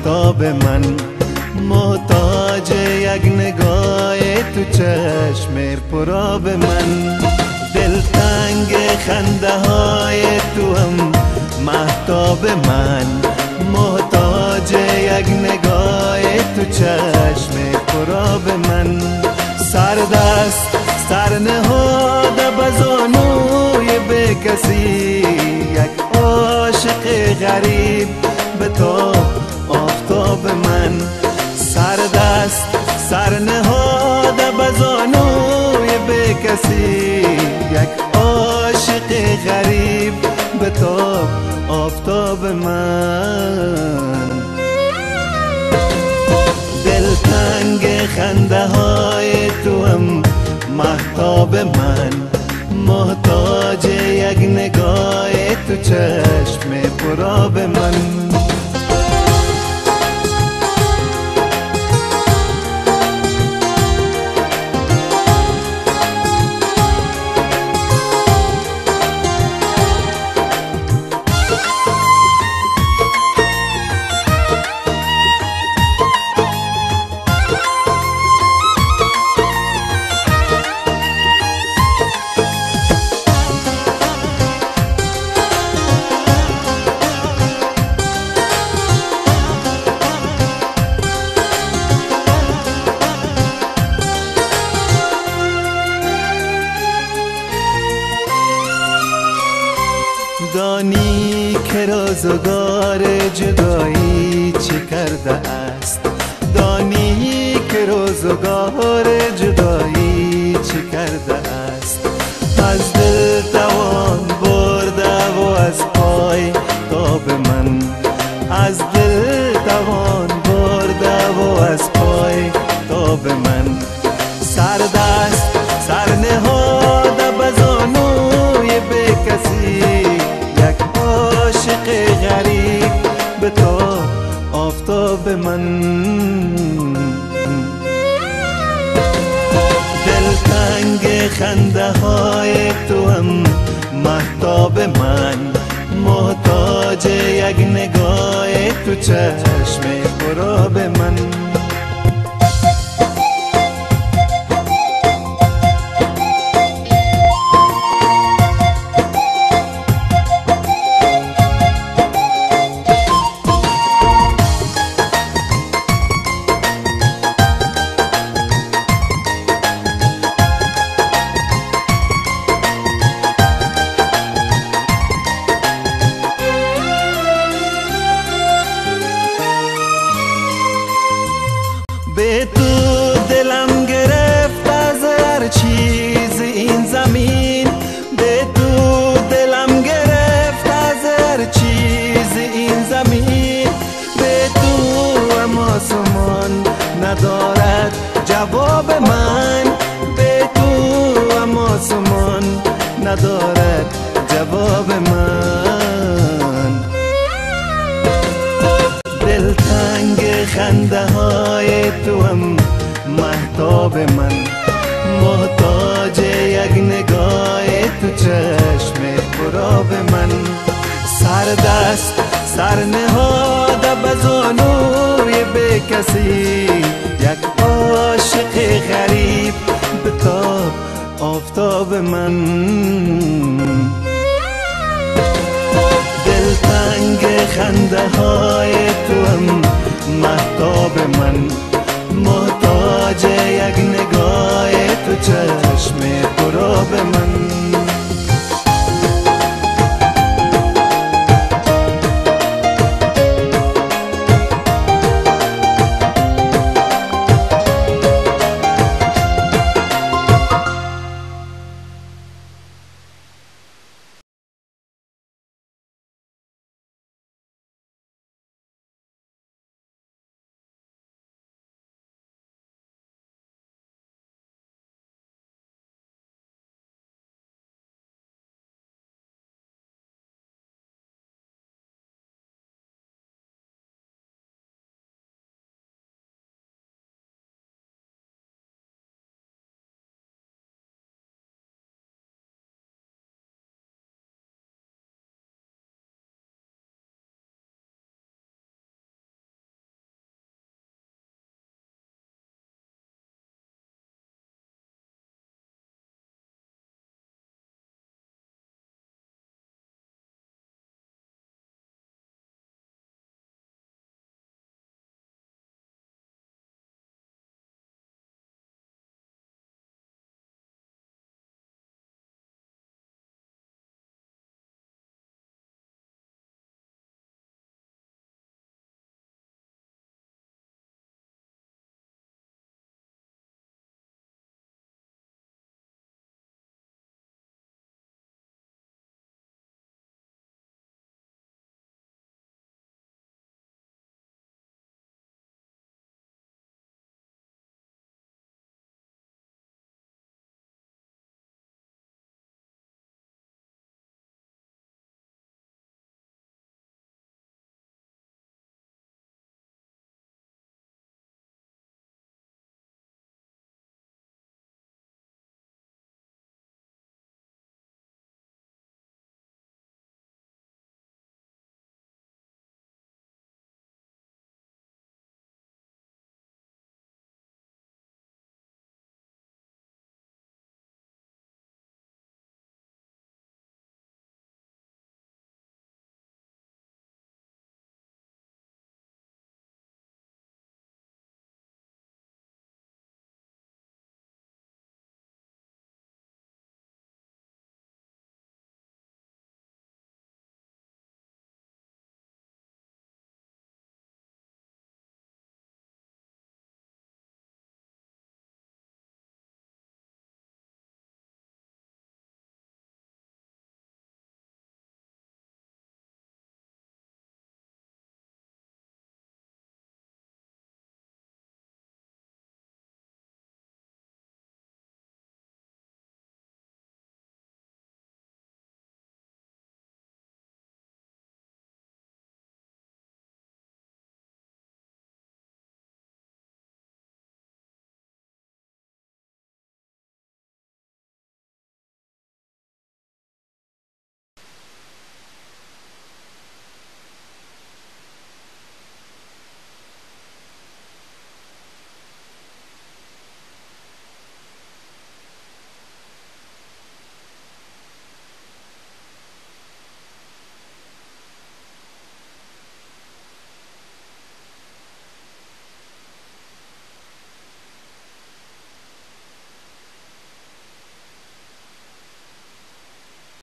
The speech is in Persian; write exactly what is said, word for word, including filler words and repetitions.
مهتاب من، محتاج یک نگاه تو چشم پرآب من. دلتنگ خنده های تو هم مهتاب من، محتاج یک نگاه تو چشم پرآب من. سردست سر نهاده بزانوی به کسی، یک عاشق غریب به تو آفتاب من. سردست سر نهاده بزانوی به کسی، یک عاشق غریب به تو آفتاب من. دلتنگ خنده های تو هم مهتاب من، محتاج یک نگاه تو چشم پرآب من. دانی که روزگار جدایی چه کرده است، دانی که روزگار جدایی چه کرده است. از دل توان برده و از پای تاب من، از دل توان برده و از پای تاب من. سردست سر نهاده بزانوی به کسی، عاشق غریب به تو آفتاب من. دلتنگ خنده های تو هم مهتاب من، محتاج یک نگاه تو چشم پرآب من. به تو دلم گرفت از هر چیز این زمین، به تو دلم گرفت از هر چیز این زمین. به تو هم آسمان ندارد جواب من، به تو هم آسمان ندارد جواب من. دلتنگ خنده های تو هم مهتاب من، محتاج یک نگاه تو چشم پرآب من. سردست سر نهاده بزانوی به کسی، یک عاشق غریب به تاب آفتاب من. دلتنگ خنده های تو هم مهتاب من، محتاج یک نگاه تو چشم پرآب من.